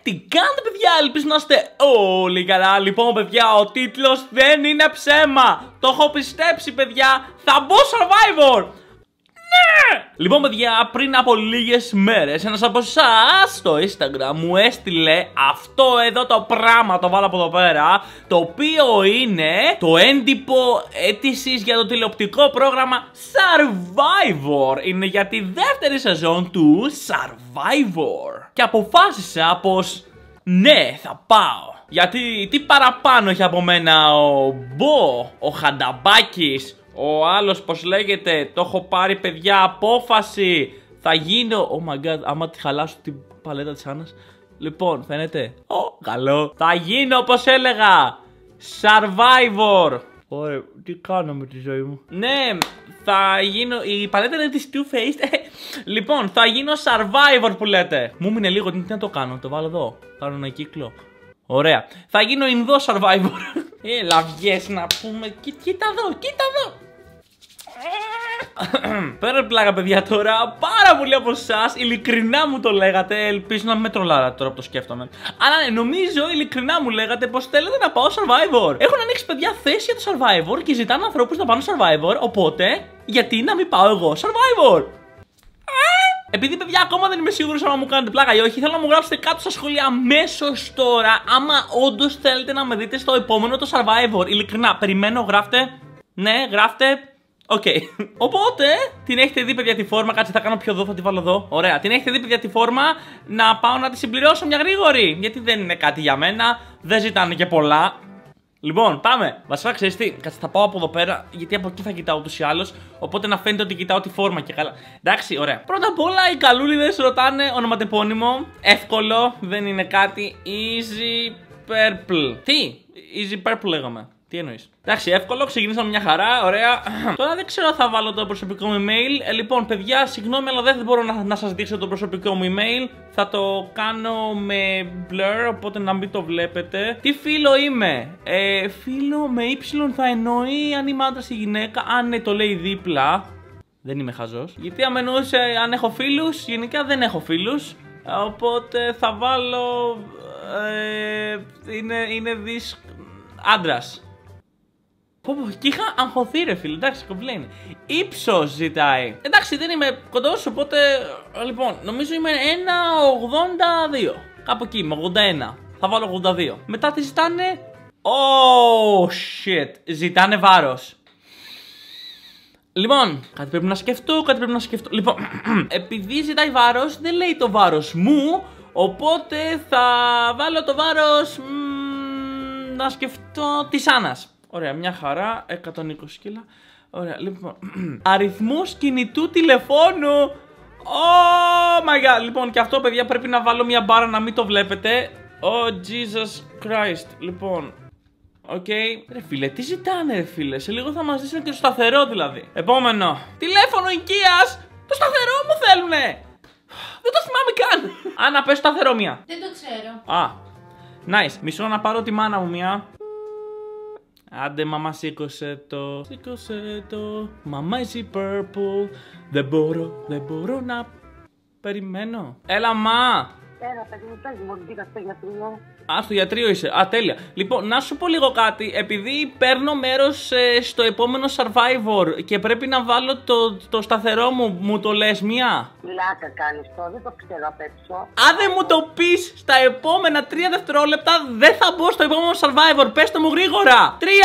τι κάνετε παιδιά, ελπίζω να είστε όλοι καλά. Λοιπόν παιδιά, ο τίτλος δεν είναι ψέμα. Το έχω πιστέψει παιδιά, θα μπω Survivor. Ναι! Λοιπόν παιδιά, πριν από λίγες μέρες ένας από εσάς στο Instagram μου έστειλε αυτό εδώ το πράγμα, το βάλω από εδώ πέρα, το οποίο είναι το έντυπο αίτησης για το τηλεοπτικό πρόγραμμα Survivor. Είναι για τη δεύτερη σεζόν του Survivor. Και αποφάσισα πως ναι, θα πάω. Γιατί τι παραπάνω έχει από μένα ο Μπο, ο Χανταμπάκης, ο άλλος πως λέγεται, το έχω πάρει παιδιά απόφαση. Θα γίνω, oh my god, άμα τη χαλάσω την παλέτα της Άννας. Λοιπόν, φαίνεται, καλό. Θα γίνω όπως έλεγα Survivor. Ωραία, τι κάνω με τη ζωή μου. Ναι, θα γίνω, η παλέτα είναι της Too Faced. Λοιπόν, θα γίνω Survivor που λέτε. Μου μείνε λίγο, τι να το κάνω, το βάλω εδώ. Κάνω ένα κύκλο. Ωραία, θα γίνω Ινδό Survivor. Έλα βγες να πούμε, κοίτα εδώ, κοίτα εδώ. Πέρα πλάκα παιδιά τώρα, πάρα πολλοί από εσάς ειλικρινά μου το λέγατε. Ελπίζω να με τρολάρατε τώρα που το σκέφτομαι. Αλλά ναι, νομίζω ειλικρινά μου λέγατε πως θέλετε να πάω Survivor. Έχουν ανοίξει παιδιά θέση για το Survivor και ζητάνε ανθρώπους να πάνε Survivor. Οπότε, γιατί να μην πάω εγώ Survivor? Επειδή παιδιά ακόμα δεν είμαι σίγουρος αν μου κάνετε πλάκα ή όχι, θέλω να μου γράψετε κάτω στα σχόλια αμέσως τώρα άμα όντως θέλετε να με δείτε στο επόμενο το Survivor. Ειλικρινά, περιμένω, γράφτε. Ναι, γράφτε. Οκ. Οπότε, την έχετε δει παιδιά τη φόρμα. Κάτσε, θα κάνω πιο εδώ, θα τη βάλω εδώ. Ωραία. Την έχετε δει παιδιά τη φόρμα. Να πάω να τη συμπληρώσω μια γρήγορη. Γιατί δεν είναι κάτι για μένα. Δεν ζητάνε και πολλά. Λοιπόν, πάμε. Βασικά ξέρεις τι, κάτσε, θα πάω από εδώ πέρα. Γιατί από εκεί θα κοιτάω ούτως ή άλλως. Οπότε να φαίνεται ότι κοιτάω τη φόρμα και καλά. Εντάξει, ωραία. Πρώτα απ' όλα οι καλούλιδες ρωτάνε ονοματεπώνυμο. Εύκολο, δεν είναι κάτι. Easy Purple. Τι? Easy Purple λέγαμε. Τι εννοείς? Εντάξει, εύκολο, ξεκινήσαμε μια χαρά, ωραία. Τώρα δεν ξέρω αν θα βάλω το προσωπικό μου email. Λοιπόν, παιδιά, συγγνώμη, αλλά δεν μπορώ να σας δείξω το προσωπικό μου email. Θα το κάνω με blur, οπότε να μην το βλέπετε. Τι φίλο είμαι? Φίλο με Y θα εννοεί αν είμαι άντρας ή γυναίκα. Αν ναι, το λέει δίπλα. Δεν είμαι χαζός. Γιατί αν εννοούσε αν έχω φίλους, γενικά δεν έχω φίλους. Οπότε θα βάλω. Είναι άντρας. Και είχα αγχωθεί ρε φίλε, εντάξει, κομπλένει. Ήψος ζητάει. Εντάξει, δεν είμαι κοντός, οπότε λοιπόν, νομίζω είμαι 1,82. Κάπου εκεί, με 81. Θα βάλω 82. Μετά τι ζητάνε? Oh shit, ζητάνε βάρος. Λοιπόν, κάτι πρέπει να σκεφτώ, Λοιπόν, επειδή ζητάει βάρος, δεν λέει το βάρος μου. Οπότε θα βάλω το βάρος να σκεφτώ της Άννας. Ωραία, μια χαρά, 120 κιλά. Ωραία, λοιπόν. Αριθμούς κινητού τηλεφώνου. Oh my god. Λοιπόν, και αυτό παιδιά πρέπει να βάλω μια μπάρα να μην το βλέπετε. Oh Jesus Christ. Λοιπόν, οκ. Ρε φίλε, τι ζητάνε ρε φίλε? Σε λίγο θα μας δείσουν και το σταθερό δηλαδή. Επόμενο. Τηλέφωνο οικίας. Το σταθερό μου θέλουνε. Δεν το θυμάμαι καν. Άννα, πες σταθερό μία. Δεν το ξέρω. Α, nice. Μισό να πάρω τη μάνα μου μία. Άντε μαμά, σήκωσε το. Σήκωσε το. Μαμά easy purple. Δεν μπορώ να περιμένω. Έλα μα. Έλα παιδί μου, πες μου, μπήκα στο γιατρείο. Α, στο γιατρείο είσαι. Α, τέλεια. Λοιπόν, να σου πω λίγο κάτι. Επειδή παίρνω μέρος στο επόμενο Survivor και πρέπει να βάλω το σταθερό μου, μου το λες μία? Πλάκα κάνεις το, δεν το ξέρω απ' έξω. Αν δεν μου το πεις στα επόμενα 3 δευτερόλεπτα, δεν θα μπω στο επόμενο Survivor. Πες το μου γρήγορα. 3, 2.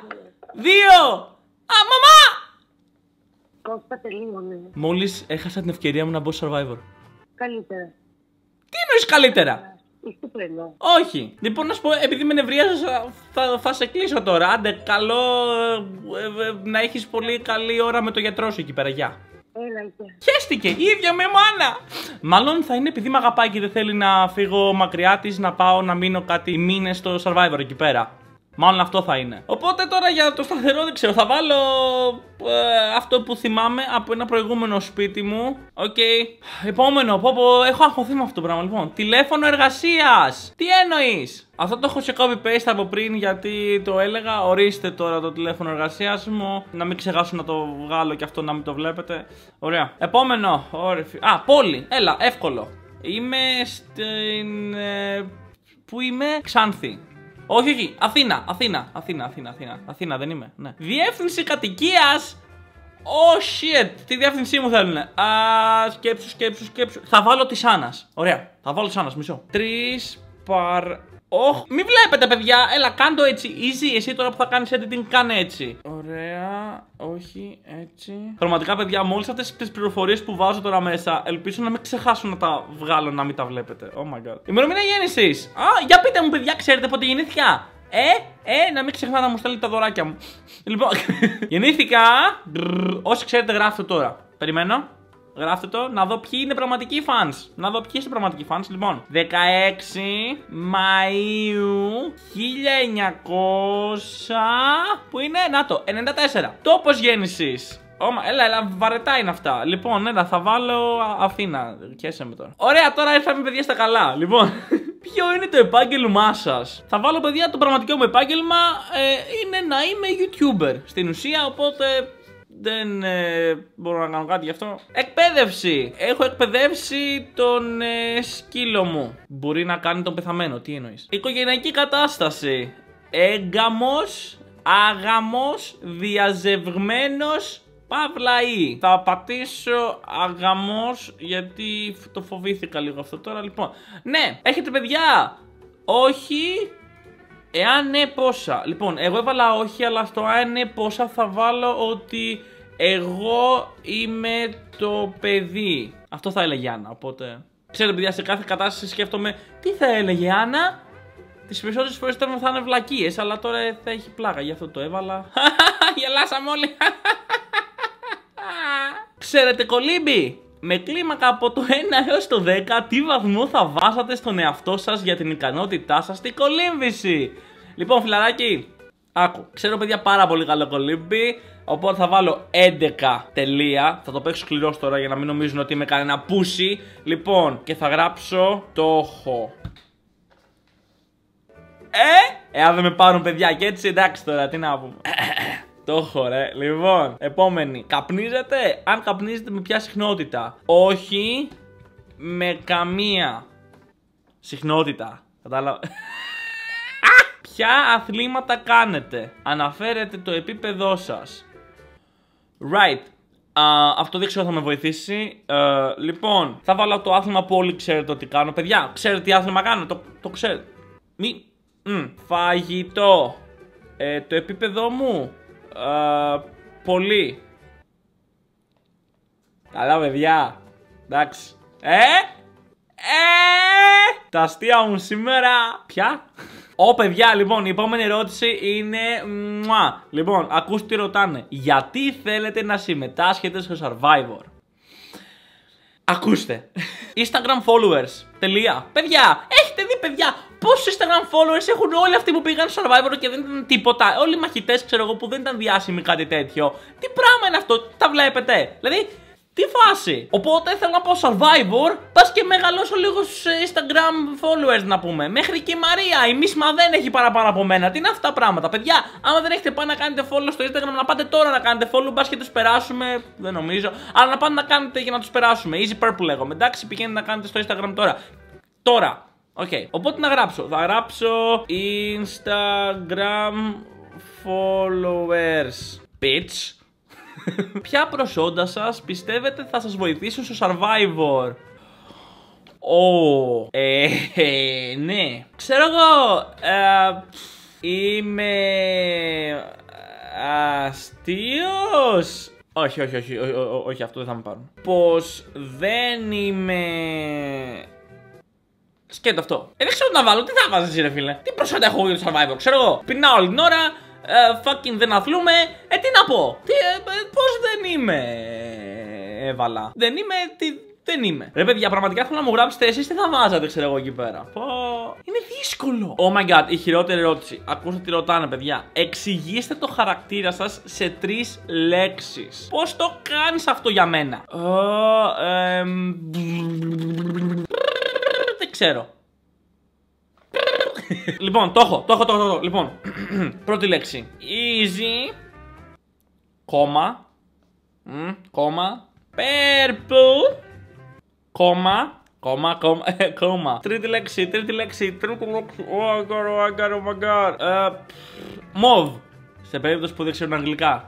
Α, μαμά! Κόστα τελείωνε. Μόλις έχασα την ευκαιρία μου να μπω στο Survivor. Καλύτερα. Τι εννοείς καλύτερα? Είσαι τρελό. Όχι. Λοιπόν, να σου πω, επειδή με νευρίαζες, θα σε κλείσω τώρα. Άντε, καλό να έχεις πολύ καλή ώρα με το γιατρό σου εκεί πέρα. Γεια. Έλα, είτε. Χέστηκε, η ίδια με μάνα. Μάλλον θα είναι επειδή με αγαπάει και δεν θέλει να φύγω μακριά της, να πάω να μείνω κάτι μήνες στο Survivor εκεί πέρα. Μάλλον αυτό θα είναι. Οπότε τώρα για το σταθερό δεν ξέρω. Θα βάλω αυτό που θυμάμαι από ένα προηγούμενο σπίτι μου. Οκ. Επόμενο. Έχω αγχωθεί με αυτό το πράγμα. Λοιπόν, τηλέφωνο εργασίας. Τι εννοείς? Αυτό το έχω σε copy-paste από πριν γιατί το έλεγα. Ορίστε τώρα το τηλέφωνο εργασίας μου. Να μην ξεχάσω να το βγάλω και αυτό να μην το βλέπετε. Ωραία. Επόμενο. Ωραία. Α, πόλη. Έλα, εύκολο. Είμαι στην Πού είμαι? Ξάνθη. Όχι, όχι. Αθήνα, δεν είμαι. Ναι. Διεύθυνση κατοικίας. Oh shit. Τι διεύθυνσή μου θέλουνε? Σκέψου. Θα βάλω τη Άννας. Ωραία. Θα βάλω τη Άννας. Μισό. 3 παρ. Μη βλέπετε, παιδιά. Έλα, κάν το έτσι. Easy. Εσύ τώρα που θα κάνεις editing, κάνε έτσι. Ωραία. Όχι, έτσι. Πραγματικά, παιδιά, μόλις αυτές τις πληροφορίες που βάζω τώρα μέσα, ελπίζω να μην ξεχάσω να τα βγάλω, να μην τα βλέπετε. Oh my god. Ημερομηνία γέννησης. Για πείτε μου, παιδιά, ξέρετε πότε γεννήθηκα? Να μην ξεχνάτε να μου στέλνετε τα δωράκια μου. Λοιπόν, γεννήθηκα. Όσοι ξέρετε, γράφτε τώρα. Περιμένω. Γράφτε το, να δω ποιοι είναι πραγματικοί fans. Να δω ποιοι είστε πραγματικοί fans. Λοιπόν, 16 Μαΐου 1900. Πού είναι? Να το, 94. Τόπος γέννησης. Έλα, βαρετά είναι αυτά. Λοιπόν, έλα, θα βάλω Αθήνα. Κέσε με τώρα. Ωραία, τώρα ήρθαμε, παιδιά, στα καλά. Λοιπόν, ποιο είναι το επάγγελμά σας? Θα βάλω, παιδιά, το πραγματικό μου επάγγελμα είναι να είμαι YouTuber στην ουσία, οπότε δεν μπορώ να κάνω κάτι γι' αυτό. Εκπαίδευση. Έχω εκπαιδεύσει τον σκύλο μου. Μπορεί να κάνει τον πεθαμένο. Τι εννοείς? Οικογενειακή κατάσταση. Έγκαμος, άγαμος, διαζευγμένος, παύλα ή. Θα πατήσω αγαμός γιατί το φοβήθηκα λίγο αυτό τώρα. Λοιπόν, ναι, έχετε παιδιά? Όχι. Εάν ναι, πόσα? Λοιπόν, εγώ έβαλα όχι, αλλά στο αν ναι, πόσα θα βάλω ότι εγώ είμαι το παιδί. Αυτό θα έλεγε η Άννα, οπότε... Ξέρετε, παιδιά, σε κάθε κατάσταση σκέφτομαι τι θα έλεγε η Άννα. Τις περισσότερες φορές θα είναι βλακίες, αλλά τώρα θα έχει πλάκα, γι' αυτό το έβαλα. Γελάσαμε όλοι. Ξέρετε, κολύμπι, με κλίμακα από το 1 έως το 10, τι βαθμό θα βάζατε στον εαυτό σας για την ικανότητά σας στην κολύμβηση? Λοιπόν, φιλαράκι, άκου. Ξέρω, παιδιά, πάρα πολύ καλό κολύμπι, οπότε θα βάλω 11 τελεία. Θα το παίξω σκληρός τώρα για να μην νομίζουν ότι είμαι κανένα πούσι. Λοιπόν, και θα γράψω το έχω. Εάν δεν με πάρουν, παιδιά, και έτσι, εντάξει τώρα, τι να πούμε. Το έχω, ρε. Λοιπόν, επόμενη. Καπνίζετε? Αν καπνίζετε, με ποια συχνότητα? Όχι με καμία συχνότητα. Κατάλαβα. Ποια αθλήματα κάνετε? Αναφέρετε το επίπεδό σας. Right. Αυτό δεν ξέρω, θα με βοηθήσει. Λοιπόν, θα βάλω το άθλημα που όλοι ξέρετε ότι κάνω. Παιδιά, ξέρετε τι άθλημα κάνω? Το ξέρετε. Φαγητό. Το επίπεδό μου. Πολύ. Καλά, παιδιά. Εντάξει. Τα αστεία μου σήμερα. Ποια? Παιδιά, λοιπόν, η επόμενη ερώτηση είναι Λοιπόν, ακούστε τι ρωτάνε. Γιατί θέλετε να συμμετάσχετε στο Survivor? Ακούστε. Instagram followers. Τελεία. Παιδιά, έχετε δει, παιδιά, πόσους Instagram followers έχουν όλοι αυτοί που πήγαν στο Survivor και δεν ήταν τίποτα? Όλοι οι μαχητές, ξέρω εγώ, που δεν ήταν διάσημοι, κάτι τέτοιο. Τι πράγμα είναι αυτό? Τα βλέπετε? Δηλαδή, τι φάση? Οπότε θέλω να πω Survivor, πας και μεγαλώσω λίγο στους Instagram followers, να πούμε. Μέχρι και η Μαρία, η Μίσμα δεν έχει παραπάνω από μένα. Τι είναι αυτά τα πράγματα? Παιδιά, άμα δεν έχετε πάει να κάνετε follow στο Instagram, να πάτε τώρα να κάνετε follow, μπας και τους περάσουμε. Δεν νομίζω. Αλλά να πάτε να κάνετε για να τους περάσουμε. Easy purple λέγομαι. Εντάξει, πηγαίνετε να κάνετε στο Instagram τώρα. Τώρα. Okay. Οπότε να γράψω. Θα γράψω Instagram followers. Bitch. Ποια προσόντα σας πιστεύετε θα σας βοηθήσουν στο Survivor? Ναι. Ξέρω εγώ. Είμαι αστείος. Όχι, αυτό δεν θα με πάρουν. Πως δεν είμαι... Σκέτο αυτό. Δεν ξέρω τι να βάλω. Τι θα βάζεις εσύ, ρε φίλε? Τι προσόντα έχω για το Survivor? Ξέρω εγώ. Πεινάω όλη την ώρα. Fucking δεν αθλούμε. Τι να πω? Πώς δεν είμαι? Έβαλα. Δεν είμαι. Δεν είμαι. Ρε παιδιά, πραγματικά θέλω να μου γράψετε εσείς τι θα βάζατε, ξέρω εγώ, εκεί πέρα. Είναι δύσκολο. Oh my god, η χειρότερη ερώτηση. Ακούστε τι ρωτάνε, παιδιά. Εξηγήστε το χαρακτήρα σας σε 3 λέξεις. Πώς το κάνεις αυτό για μένα? Δεν ξέρω. Λοιπόν, το έχω. Λοιπόν, πρώτη λέξη. Easy. Κόμμα. Purple. Κόμμα. Κόμμα. Τρίτη λέξη. Oh my god. Μοβ. Σε περίπτωση που δεν ξέρουν αγγλικά.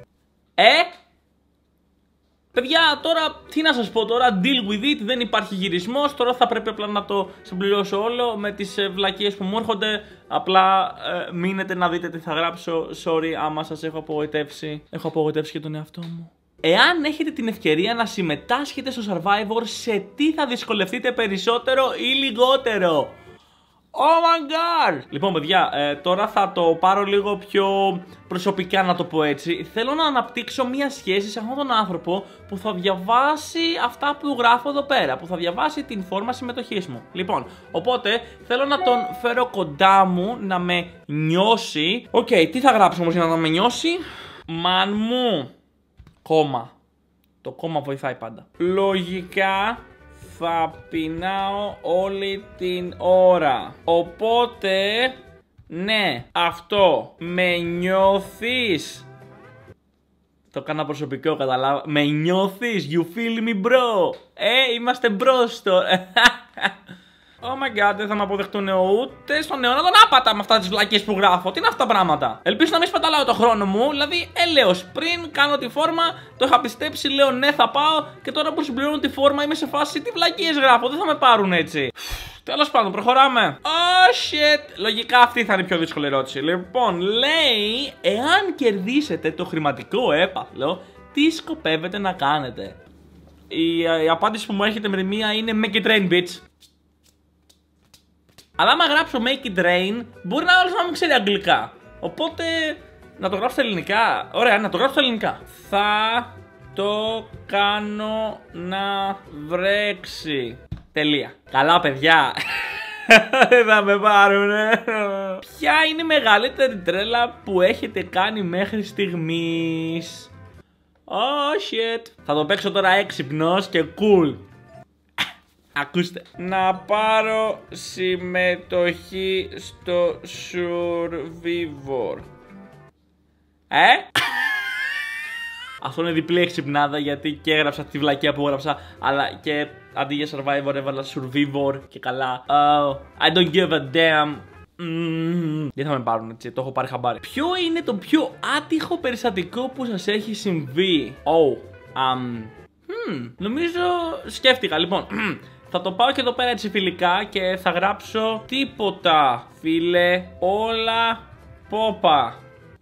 Παιδιά, τώρα τι να σας πω τώρα, deal with it, δεν υπάρχει γυρισμός. Τώρα θα πρέπει απλά να το συμπληρώσω όλο με τις βλακίες που μου έρχονται. Απλά μείνετε να δείτε τι θα γράψω. Sorry άμα σας έχω απογοητεύσει. Έχω απογοητεύσει και τον εαυτό μου. Εάν έχετε την ευκαιρία να συμμετάσχετε στο Survivor, σε τι θα δυσκολευτείτε περισσότερο ή λιγότερο? Oh my god! Λοιπόν παιδιά, τώρα θα το πάρω λίγο πιο προσωπικά να το πω έτσι. Θέλω να αναπτύξω μια σχέση σε αυτόν τον άνθρωπο που θα διαβάσει αυτά που γράφω εδώ πέρα. Που θα διαβάσει την φόρμα συμμετοχής μου. Λοιπόν, οπότε θέλω να τον φέρω κοντά μου να με νιώσει. Οκ, τι θα γράψω όμως για να με νιώσει? Μαν μου. Κόμμα. Το κόμμα βοηθάει πάντα. Λογικά θα πεινάω όλη την ώρα. Οπότε, ναι, αυτό. Με νιώθεις? Το κάνα προσωπικό, καταλάβα. Με νιώθεις? You feel me bro? Είμαστε μπρος τώρα. Oh my god, δεν θα με αποδεχτούν ούτε στον αιώνα τον άπατα με αυτά τις βλακίες που γράφω. Τι είναι αυτά τα πράγματα? Ελπίζω να μην σπαταλάω το χρόνο μου. Δηλαδή, έλεος, πριν κάνω τη φόρμα, το είχα πιστέψει, λέω ναι, θα πάω. Και τώρα που συμπληρώνω τη φόρμα, είμαι σε φάση τι βλακίες γράφω. Δεν θα με πάρουν έτσι. Τέλος πάντων, προχωράμε. Oh shit. Λογικά αυτή θα είναι η πιο δύσκολη ερώτηση. Λοιπόν, λέει, εάν κερδίσετε το χρηματικό έπαθλο, τι σκοπεύετε να κάνετε? Η απάντηση που μου έρχεται με τη μία είναι make it rain, bitch. Αλλά άμα γράψω make it rain, μπορεί να όλος να μην ξέρει αγγλικά. Οπότε, να το γράψω στα ελληνικά. Ωραία, να το γράψω στα ελληνικά. Θα το κάνω να βρέξει. Τελεία. Καλά παιδιά. Δεν θα με πάρουνε. Ποια είναι η μεγαλύτερη τρέλα που έχετε κάνει μέχρι στιγμής? Oh shit. Θα το παίξω τώρα έξυπνος και cool. Ακούστε. Να πάρω συμμετοχή στο Survivor. Αυτό είναι διπλή εξυπνάδα, γιατί και έγραψα τη βλακεία που έγραψα, αλλά και αντί για Survivor έβαλα Survivor και καλά. I don't give a damn. Δεν θα με πάρουν έτσι, το έχω πάρει χαμπάρι. Ποιο είναι το πιο άτυχο περιστατικό που σας έχει συμβεί? Νομίζω σκέφτηκα, λοιπόν. Θα το πάω και εδώ πέρα έτσι φιλικά και θα γράψω τίποτα, φίλε, όλα πόπα.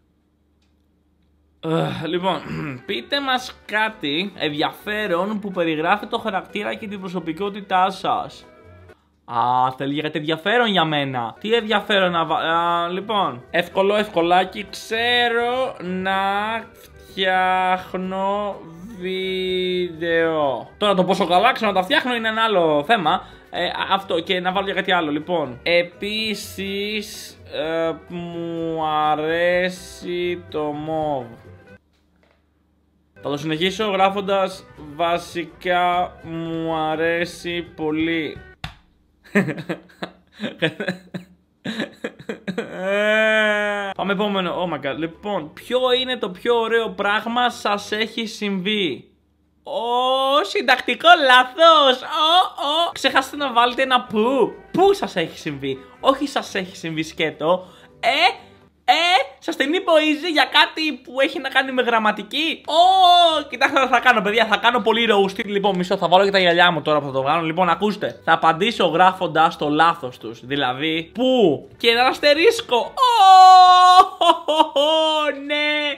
Λοιπόν, πείτε μας κάτι ενδιαφέρον που περιγράφει το χαρακτήρα και την προσωπικότητά σας. Θέλει για κάτι ενδιαφέρον για μένα. Τι ενδιαφέρον να λοιπόν, ευκολάκι, ξέρω να φτιάχνω βίντεο. Τώρα το πόσο καλά ξέρω να τα φτιάχνω είναι ένα άλλο θέμα. Αυτό, και να βάλω για κάτι άλλο. Λοιπόν, επίσης μου αρέσει το μοβ. Θα το συνεχίσω γράφοντας βασικά μου αρέσει πολύ. Πάμε επόμενο. Oh my god. Λοιπόν, ποιο είναι το πιο ωραίο πράγμα σας έχει συμβεί? Συντακτικό λάθος. Ξεχάσετε να βάλετε ένα που. Πού σας έχει συμβεί? Όχι σας έχει συμβεί σκέτο. Σας την είπε ο Easy για κάτι που έχει να κάνει με γραμματική. Κοιτάξτε τι θα κάνω, παιδιά. Θα κάνω πολύ roasting. Λοιπόν, μισό, θα βάλω και τα γυαλιά μου τώρα που θα το βγάλω. Λοιπόν, ακούστε. Θα απαντήσω γράφοντας το λάθος τους. Δηλαδή, πού? Και ένα αστερίσκο. Ναι.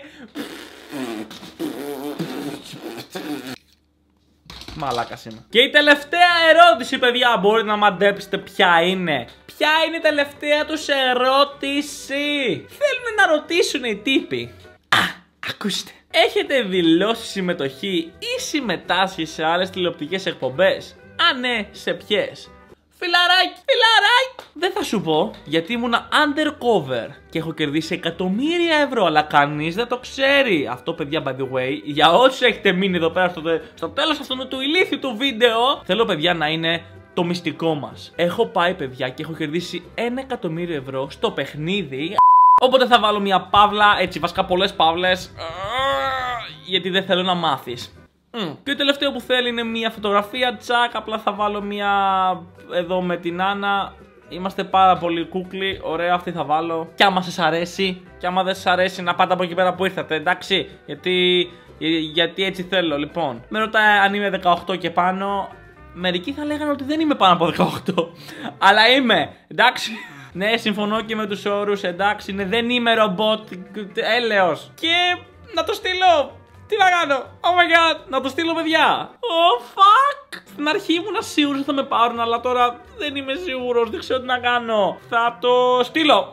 Μαλάκας είμαι. Και η τελευταία ερώτηση, παιδιά, μπορείτε να μαντέψετε ποια είναι? Ποια είναι η τελευταία τους ερώτηση? Θέλουν να ρωτήσουν οι τύποι. Ακούστε. Έχετε δηλώσει συμμετοχή ή συμμετάσχει σε άλλες τηλεοπτικές εκπομπές? Αν ναι, σε ποιες? Φιλαράκι. Δεν θα σου πω, γιατί ήμουνα undercover και έχω κερδίσει εκατομμύρια ευρώ, αλλά κανείς δεν το ξέρει. Αυτό, παιδιά, by the way, για όσους έχετε μείνει εδώ πέρα στο τέλος αυτού του ηλίθιου του βίντεο, θέλω, παιδιά, να είναι το μυστικό μας. Έχω πάει, παιδιά, και έχω κερδίσει 1 εκατομμύριο ευρώ στο παιχνίδι. Οπότε θα βάλω μια παύλα, έτσι, βασικά πολλές παύλες, γιατί δεν θέλω να μάθεις. Και το τελευταίο που θέλει είναι μια φωτογραφία. Τσακ, απλά θα βάλω μια εδώ με την Άννα. Είμαστε πάρα πολύ κούκλοι. Ωραία, αυτή θα βάλω. Κι άμα σας αρέσει, κι άμα δεν σας αρέσει, να πάτε από εκεί πέρα που ήρθατε, εντάξει. Γιατί έτσι θέλω, λοιπόν. Με ρωτάει αν είμαι 18 και πάνω. Μερικοί θα λέγανε ότι δεν είμαι πάνω από 18. Αλλά είμαι, εντάξει. Ναι, συμφωνώ και με τους όρους, εντάξει. Ναι, δεν είμαι ρομπότ. Έλεος. Και να το στείλω. Τι να κάνω, oh my god, να το στείλω παιδιά. Oh fuck. Στην αρχή ήμουν σίγουρος ότι θα με πάρουν, αλλά τώρα δεν είμαι σίγουρος, δεν ξέρω τι να κάνω. Θα το στείλω.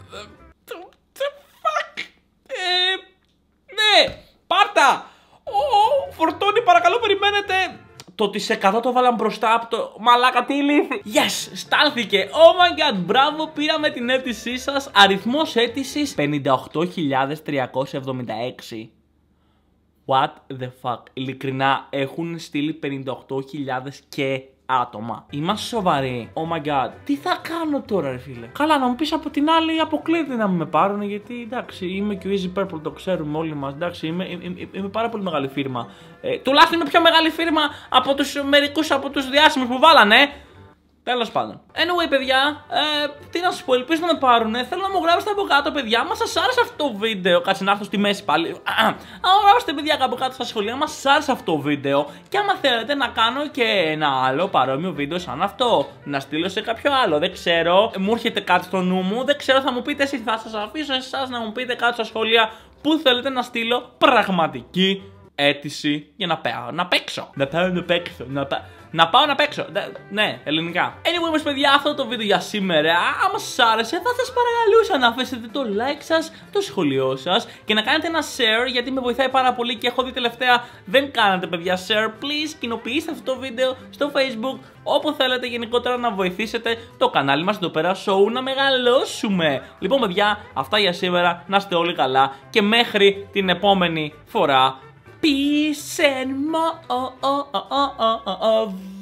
Fuck. Ναι, πάρτα. Φορτώνει, παρακαλώ, περιμένετε. Το ότι σε 100 το βάλαν μπροστά από το μαλάκα, τι ηλίθι. Yes, στάλθηκε. Oh my god, μπράβο, πήραμε την αίτησή σας. Αριθμός αίτησης 58.376. What the fuck. Ειλικρινά έχουν στείλει 58.000 και άτομα. Είμαστε σοβαροί. Oh my god. Τι θα κάνω τώρα, ρε φίλε. Καλά, να μου πεις από την άλλη, αποκλείεται να με πάρουν. Γιατί εντάξει, είμαι και ο Easy Purple, το ξέρουμε όλοι μας. Εντάξει, είμαι πάρα πολύ μεγάλη φίρμα. Τουλάχιστον είμαι πιο μεγάλη φίρμα από τους μερικούς από τους διάσημους που βάλανε. Τέλος πάντων. Anyway, παιδιά, τι να σας πω, ελπίζω να με πάρουνε. Θέλω να μου γράψετε από κάτω, παιδιά. Μα σας άρεσε αυτό το βίντεο. Κάτσε να έρθω στη μέση πάλι. Αν γράψετε, παιδιά, κάπου κάτω στα σχολεία, μα σας άρεσε αυτό το βίντεο. Και άμα θέλετε να κάνω και ένα άλλο παρόμοιο βίντεο σαν αυτό, να στείλω σε κάποιο άλλο. Δεν ξέρω, μου έρχεται κάτι στο νου μου. Δεν ξέρω, θα μου πείτε εσείς. Θα σας αφήσω εσάς να μου πείτε κάτω στα σχολεία που θέλετε να στείλω πραγματική αίτηση για να παίξω. Να πάω να παίξω. Ναι, ελληνικά. Anyway, όμως, παιδιά, αυτό το βίντεο για σήμερα. Άμα σας άρεσε, θα σας παρακαλούσα να αφήσετε το like σας, το σχολείο σας και να κάνετε ένα share, γιατί με βοηθάει πάρα πολύ και έχω δει τελευταία δεν κάνατε, παιδιά, share. Please, κοινοποιήστε αυτό το βίντεο στο Facebook, όπου θέλετε γενικότερα να βοηθήσετε το κανάλι μας εδώ πέρα show να μεγαλώσουμε. Λοιπόν, παιδιά, αυτά για σήμερα. Να είστε όλοι καλά και μέχρι την επόμενη φορά. Peace and more.